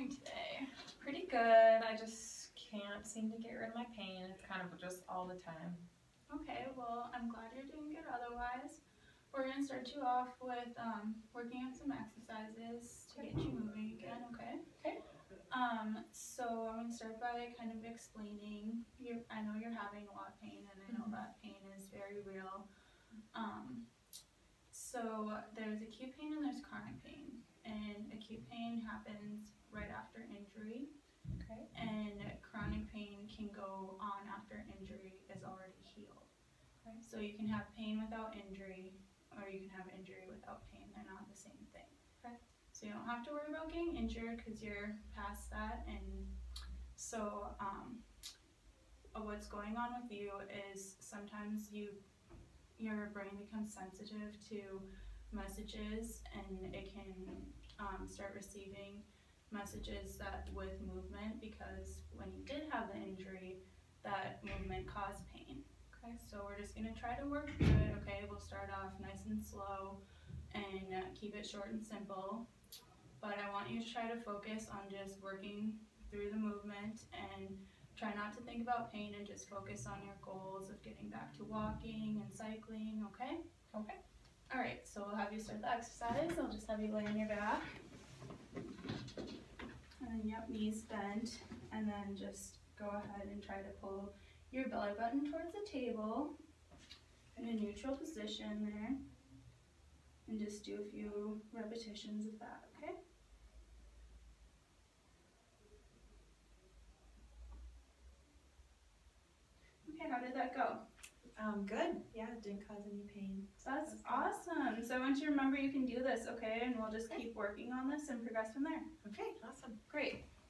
doing today? Pretty good. I just can't seem to get rid of my pain. It's kind of just all the time. Okay, well, I'm glad you're doing good otherwise. We're going to start you off with working on some exercises to get you moving again, okay? Okay. So I'm going to start by kind of explaining. I know you're having a lot of pain, and I know that pain is very real. So there's acute pain and there's chronic pain. And acute pain happens right after injury. Okay. And chronic pain can go on after injury is already healed. Okay. So you can have pain without injury, or you can have injury without pain. They're not the same thing. Okay. So you don't have to worry about getting injured because you're past that. And so what's going on with you is sometimes your brain becomes sensitive to messages, and it can start receiving messages that with movement, because when you did have the injury, that movement caused pain. Okay. So we're just going to try to work through it, okay? We'll start off nice and slow and keep it short and simple. But I want you to try to focus on just working through the movement and try not to think about pain and just focus on your goals of getting back to walking and cycling, okay? Okay. All right, so we'll have you start the exercise. I'll just have you lay on your back. And then, yep, knees bent. And then just go ahead and try to pull your belly button towards the table in a neutral position there. And just do a few repetitions of that, okay? Okay, how did that go? Good. Yeah, it didn't cause any pain. That's awesome. So I want you to remember you can do this, okay? And we'll just keep working on this and progress from there. Okay, awesome. Great.